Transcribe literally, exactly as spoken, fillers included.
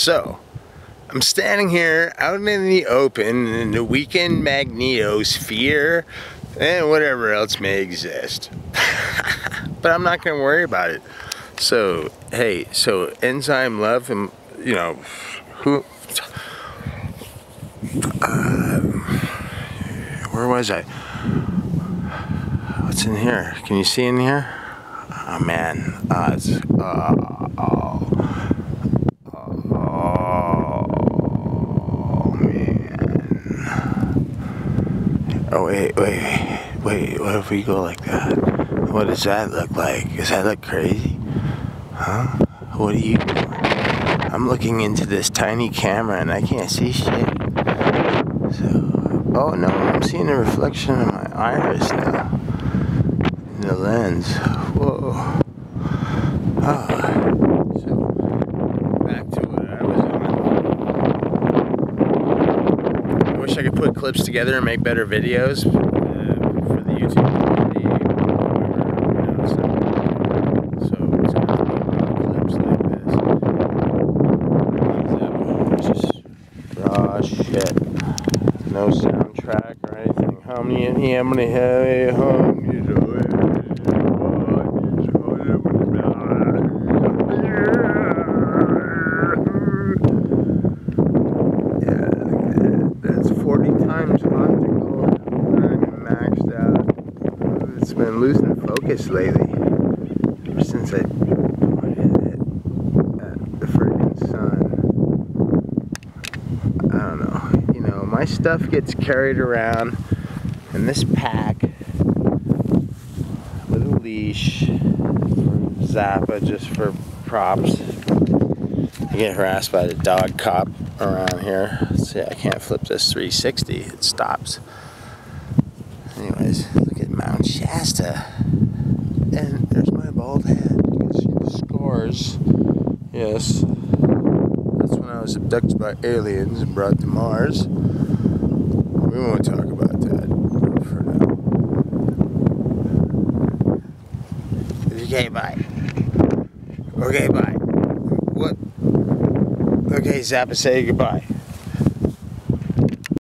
So, I'm standing here out in the open in the weekend magnetosphere and whatever else may exist. But I'm not going to worry about it. So, hey, so enzymeluv, and you know, who, uh, where was I? What's in here? Can you see in here? Oh man, uh, it's, uh, oh, oh, man. Oh wait, wait, wait, what if we go like that? What does that look like? Does that look crazy? Huh? What are you doing? I'm looking into this tiny camera and I can't see shit. So, oh no, I'm seeing a reflection of my iris now. In the lens. Whoa. Ah. So, back to what I was on. I wish I could put clips together and make better videos uh, for the YouTube community. So, so it's going to be clips like this. Just raw shit. No soundtrack or anything. How many in here? How many heavy home you do it? Yeah, that's forty times optical. I'm maxed out. It's been losing focus lately. Ever since I pointed it at the friggin' sun. I don't know. You know, my stuff gets carried around in this pack with a leash for Zappa, just for props. I get harassed by the dog cop around here. See, I can't flip this three sixty, it stops. Anyways, look at Mount Shasta. And there's my bald head. You can see the scars. Yes. That's when I was abducted by aliens and brought to Mars. We won't talk about that for now. Okay, bye. Okay, bye. What? Okay, Zappa, say goodbye.